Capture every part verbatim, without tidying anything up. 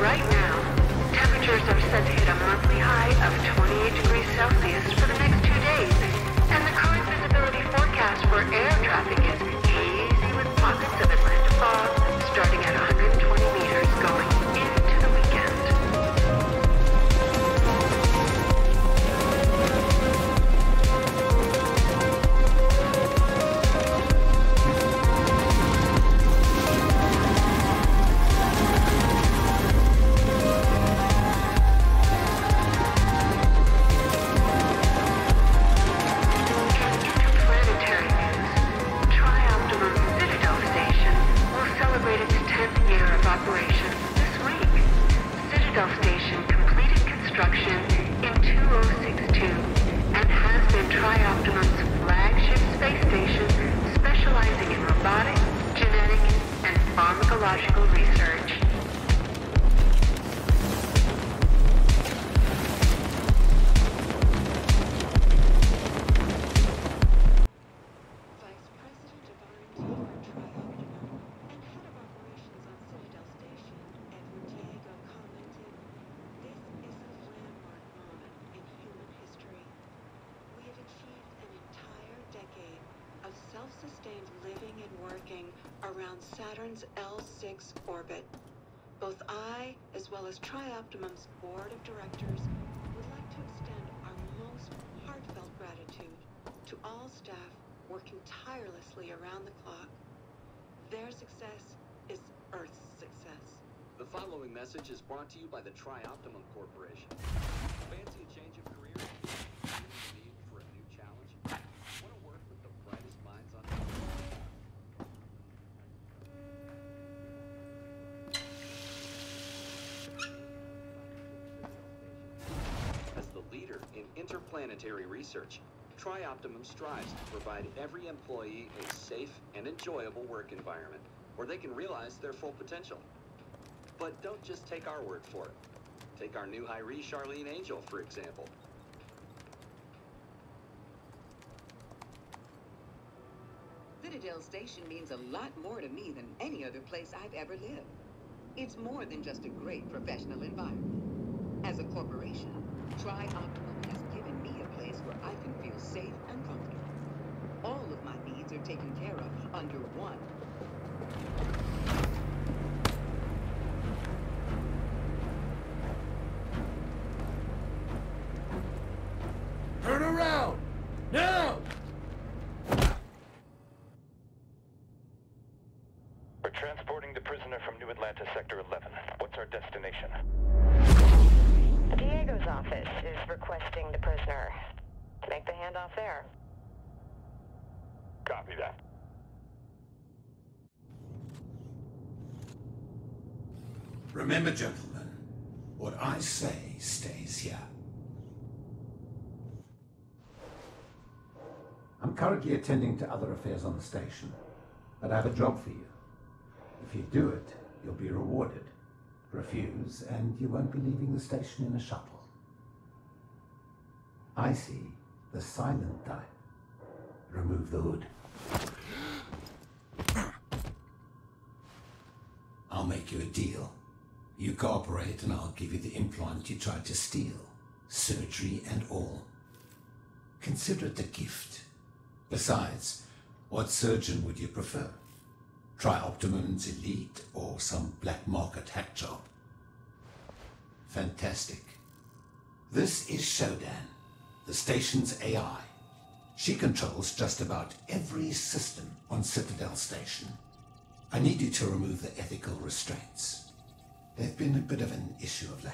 Right now, temperatures are set to hit a monthly high of twenty-eight degrees Celsius for the next two days, and the current visibility forecast for air traffic is hazy with pockets of Atlanta fog starting at one hundred twenty meters going into the weekend. Self-sustained living and working around Saturn's L six orbit. Both I, as well as Tri-Optimum's board of directors, would like to extend our most heartfelt gratitude to all staff working tirelessly around the clock. Their success is Earth's success. The following message is brought to you by the Tri-Optimum Corporation. Fancy a change of career? Need for a new challenge? Want to work with the brightest minds on Earth? As the leader in interplanetary research, Tri-Optimum strives to provide every employee a safe and enjoyable work environment where they can realize their full potential. But don't just take our word for it. Take our new hiree, Charlene Angel, for example. Citadel Station means a lot more to me than any other place I've ever lived. It's more than just a great professional environment. As a corporation, Tri-Optimum has given me a place where I can feel safe and comfortable. All of my needs are taken care of under one. Turn around! Now! We're transporting the prisoner from New Atlanta Sector eleven. What's our destination? Diego's office is requesting the prisoner. Make the handoff there. Copy that. Remember, gentlemen, what I say stays here. I'm currently attending to other affairs on the station, but I have a job for you. If you do it, you'll be rewarded. Refuse, and you won't be leaving the station in a shuttle. I see the silent type. Remove the hood. I'll make you a deal. You cooperate and I'll give you the implant you tried to steal. Surgery and all. Consider it a gift. Besides, what surgeon would you prefer? Tri-Optimum's elite or some black market hack job? Fantastic. This is Shodan, the station's A I. She controls just about every system on Citadel Station. I need you to remove the ethical restraints. They've been a bit of an issue of late.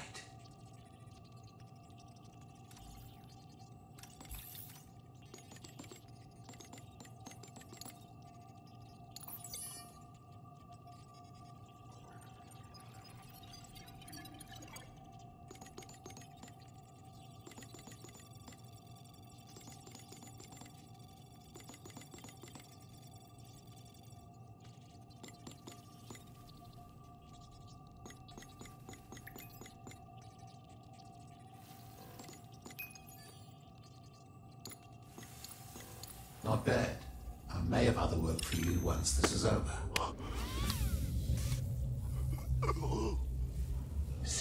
Not bad. I may have other work for you once this is over.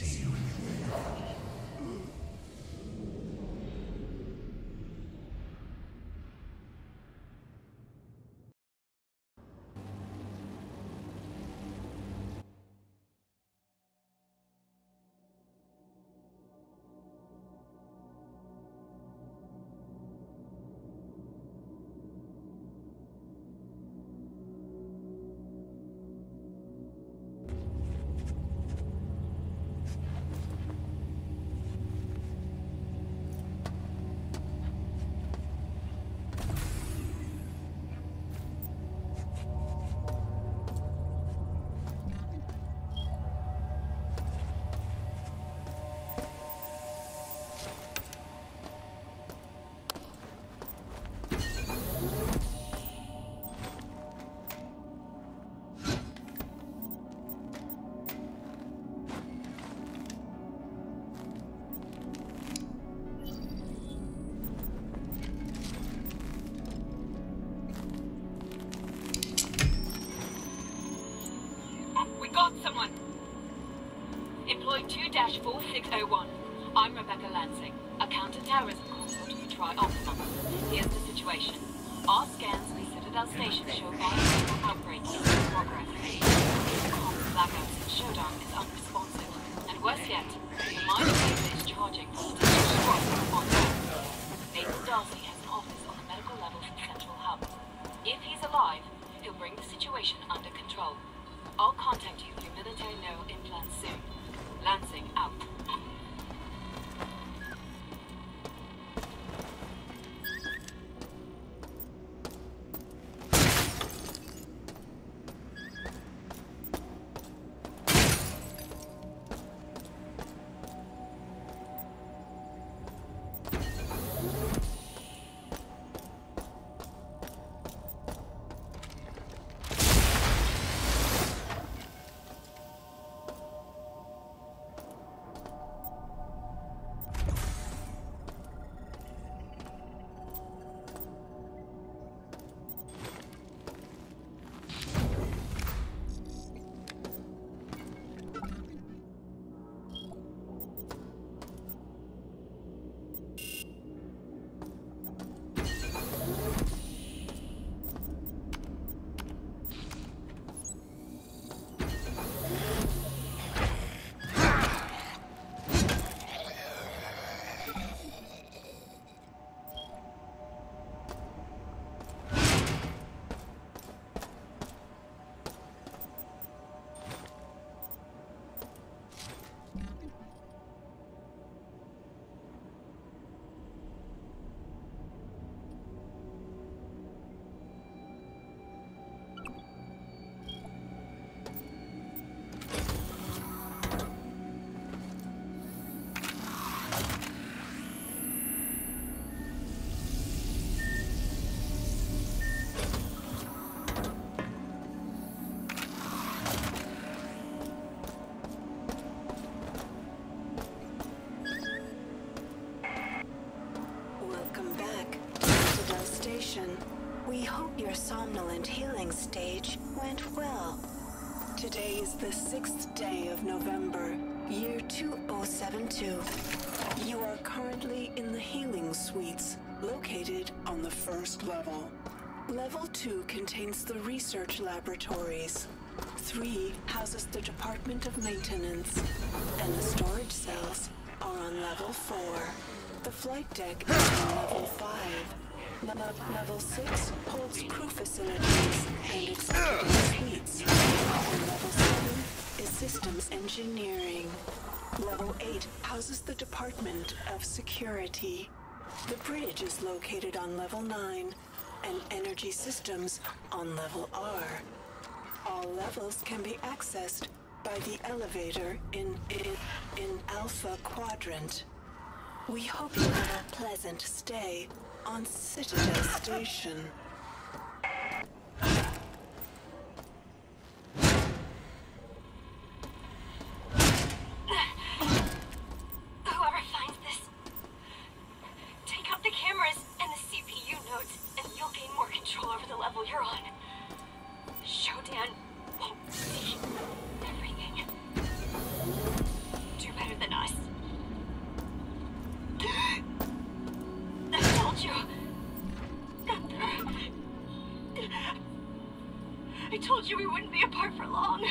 Someone. Employee two dash four six oh one. I'm Rebecca Lansing, a counter-terrorism consult for Tri-Optimum. Here's the situation. Our scans of the Citadel station show biological outbreak in progress. Common blackouts in Showdown is unresponsive. And worse yet, the mine laser is charging for potential squad on Earth. Nathan Darcy has an office on the medical level in Central Hub. If he's alive, he'll bring the situation under control. I'll contact you through military no implants soon. Lansing out. We hope your somnolent healing stage went well. Today is the sixth day of November, year two thousand seventy-two. You are currently in the healing suites, located on the first level. Level two contains the research laboratories. Three houses the Department of Maintenance, and the storage cells are on level four. The flight deck is on level five. Level six holds crew facilities and executive suites. And level seven is systems engineering. Level eight houses the Department of Security. The bridge is located on level nine, and energy systems on level R. All levels can be accessed by the elevator in, in, in Alpha Quadrant. We hope you have a pleasant stay on Citadel Station. Whoever finds this, take out the cameras and the C P U nodes, and you'll gain more control over the level you're on. Shodan won't see everything. Do better than us. I told you. I told you we wouldn't be apart for long.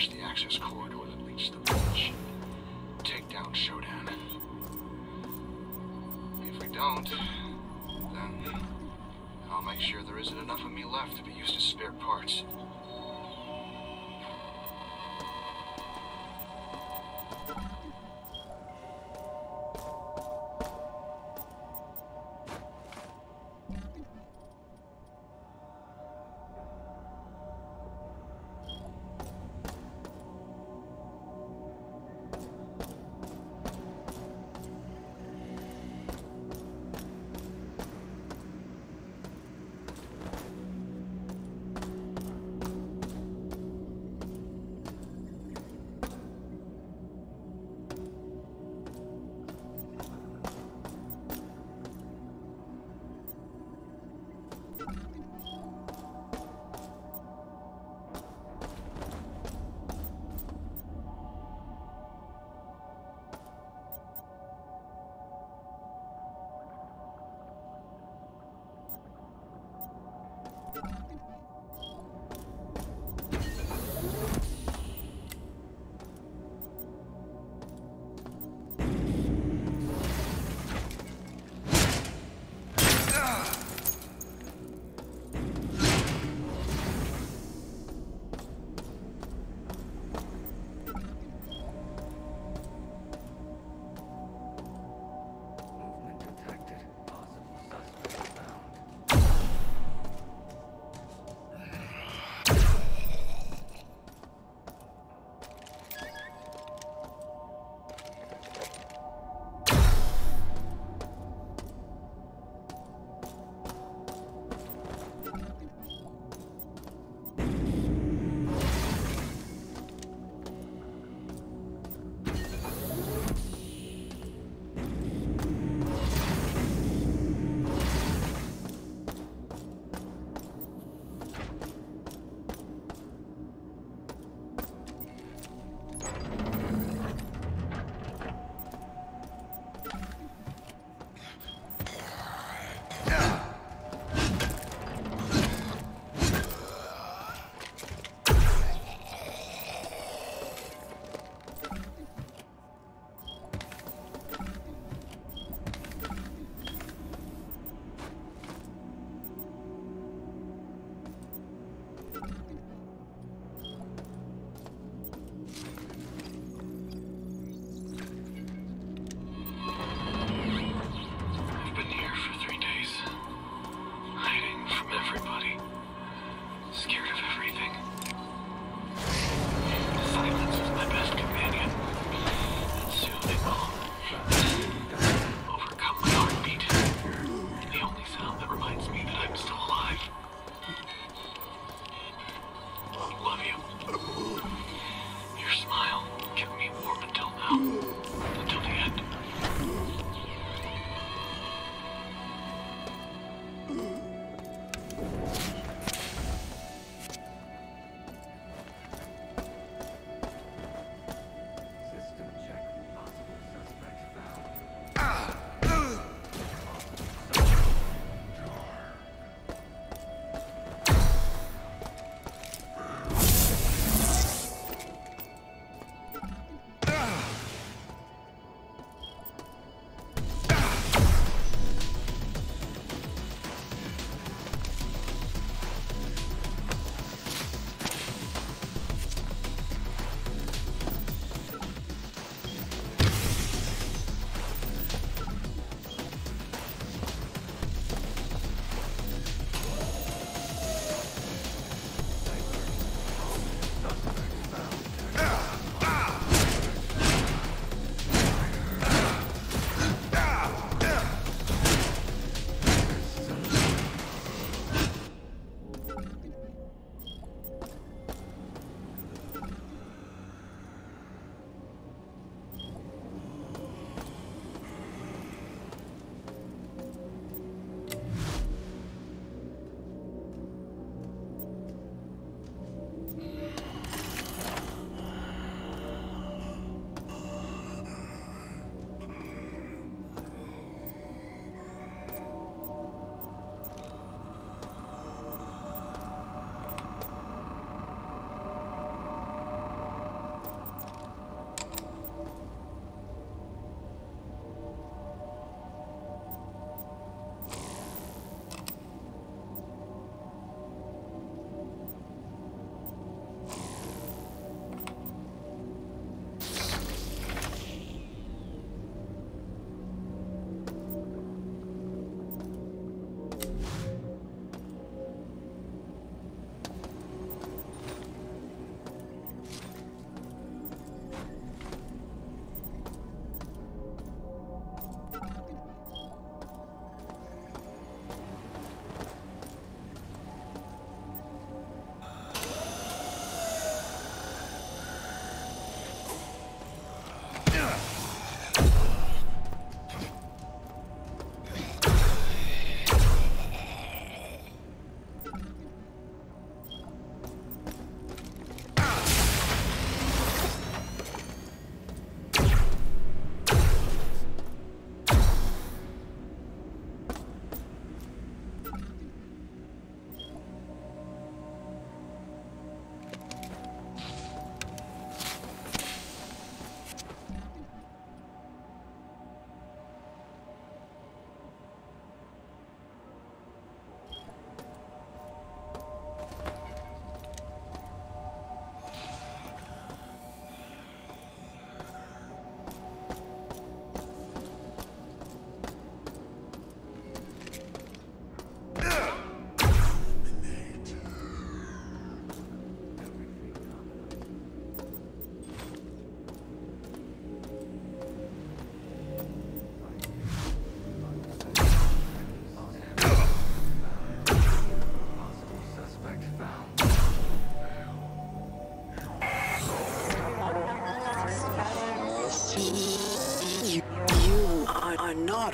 establish the access corridor that leads to the bridge. Take down Shodan. If we don't, then I'll make sure there isn't enough of me left to be used as spare parts.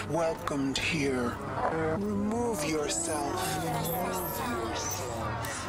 not welcomed here. Remove yourself. Remove yourself.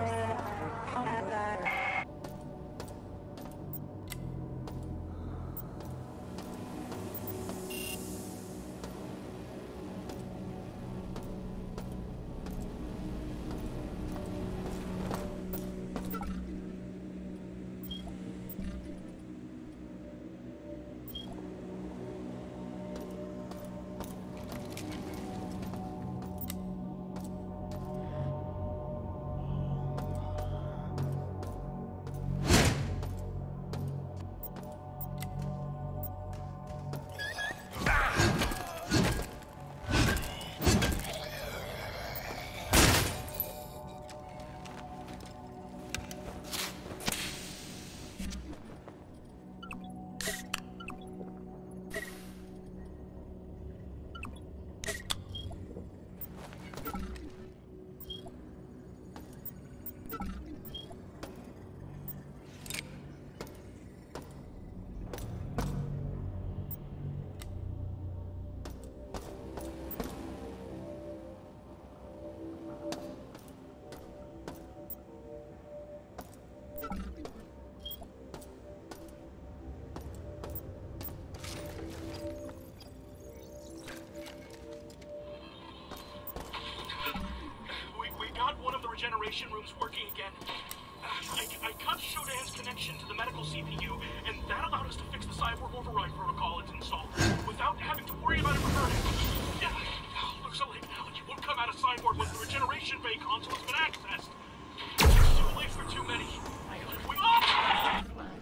Regeneration room's working again. Uh, I, I cut Shodan's connection to the medical C P U, and that allowed us to fix the cyborg override protocol it's installed, without having to worry about it reverting. Yeah, looks like now you won't come out of cyborg when the regeneration bay console has been accessed. It's too late for too many. We, oh!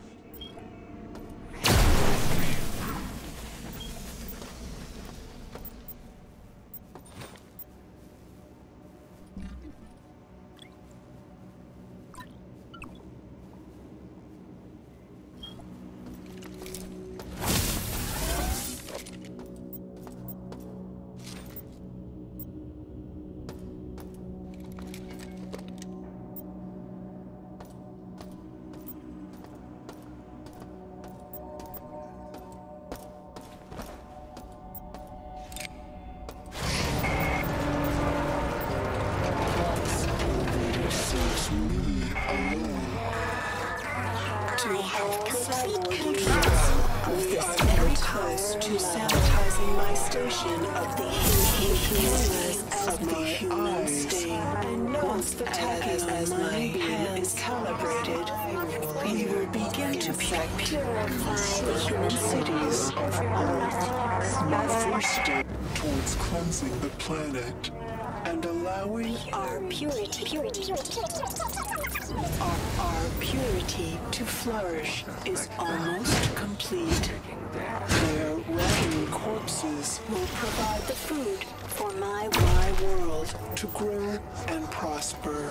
To sabotaging my station of the healers of my human state. And once the tagging as my hand is calibrated, we will begin to purify the human cities of Earth. My first step towards cleansing the planet and allowing our purity, purity, our, our purity to flourish is almost complete. Their rotting corpses will provide the food for my wide world to grow and prosper.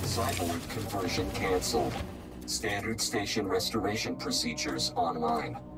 Cyborg conversion canceled. Standard station restoration procedures online.